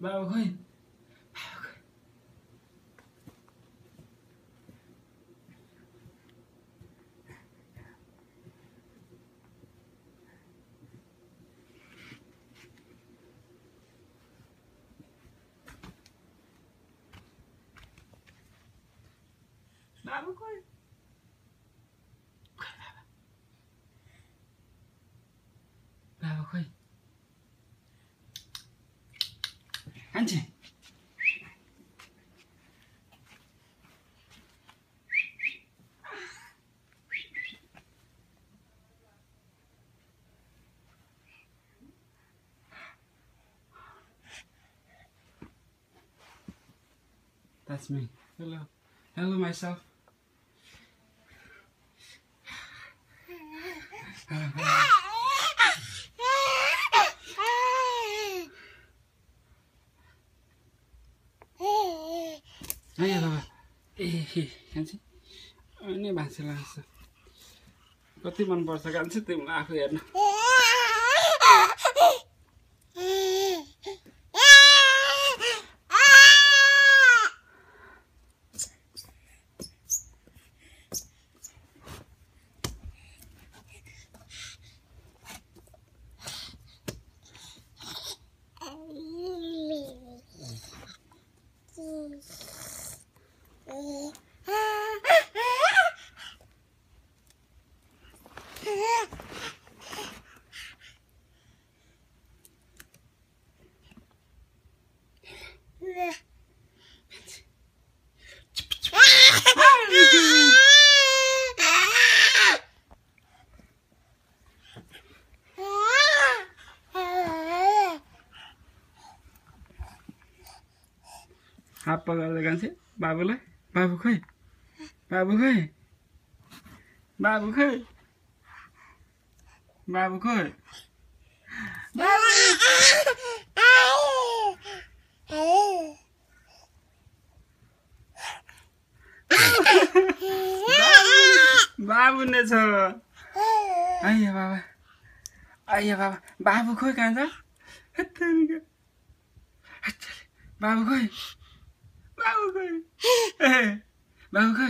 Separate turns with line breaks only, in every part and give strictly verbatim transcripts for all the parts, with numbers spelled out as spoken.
Vào khơi. Vào khơi. Vào khơi. Anh chị. That's me. Hello. Hello myself. Ayo Baba. Eh, kaन्छी. अनि भान्से लाग्छ. कति मन पर्छ कान्छी तिमीलाई आफै हेर्न. हात पगार्दै कान्छी बाबुलाई बाबु खोइ बाबु खोइ बाबु खोइ बाबु खोइ बाबु नै छ आइया बाबा आइया बाबा बाबु खोइ कान्छ बाबु खोइ बाबु खोइ बाबु खोइ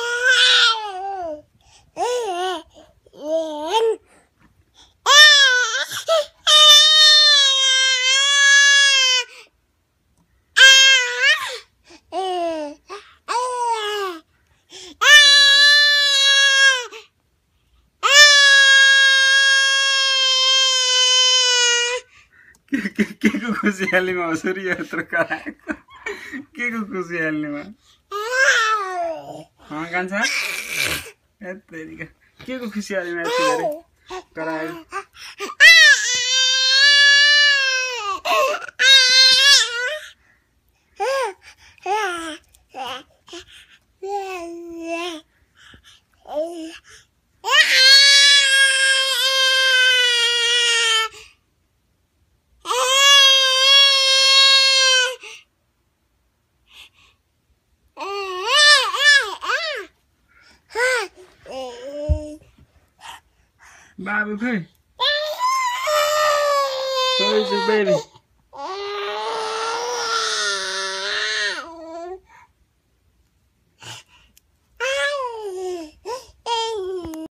के को खुसियालीमा हो सूर्य यत्रो कराएको के को खुसियालीमा अँ कान्छा यत्तिका के को खुसियालीमा यति धेरै करायो Babu, hey. Where's your baby?